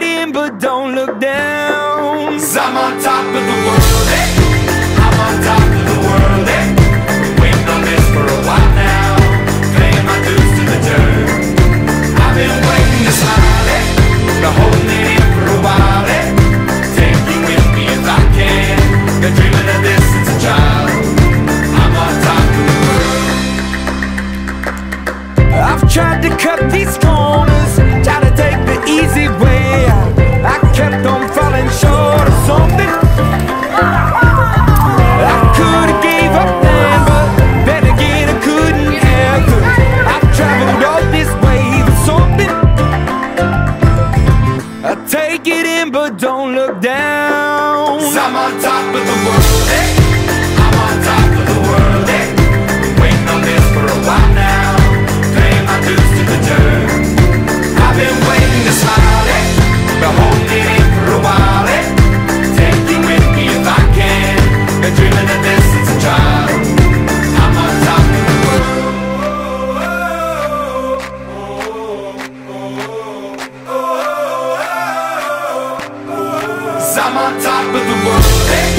in but don't look down. 'Cause I'm on top of the world, eh? I'm on top of the world, eh? Been waiting on this for a while now, paying my dues to the dirt. I've been waiting to smile, eh? Been holding it in for a while, eh? Take you with me if I can. Been dreaming of this since a child. I'm on top of the world. I've tried to cut these corners, tried to take the easy way out. I kept on falling short of something. I could've gave up then, but then again I couldn't have. 'Cause I've traveled all this way for something. I take it in but don't look down. 'Cause I'm on top of the world, eh? I'm on top of the world, eh? Been waiting on this for a while now, paying my dues to the dirt. I've been waiting to smile, eh? Been holding it in for a while, eh? Take you with me if I can. Been dreaming of this since a child. I'm on top of the world. 'Cause I'm on top of the world, eh?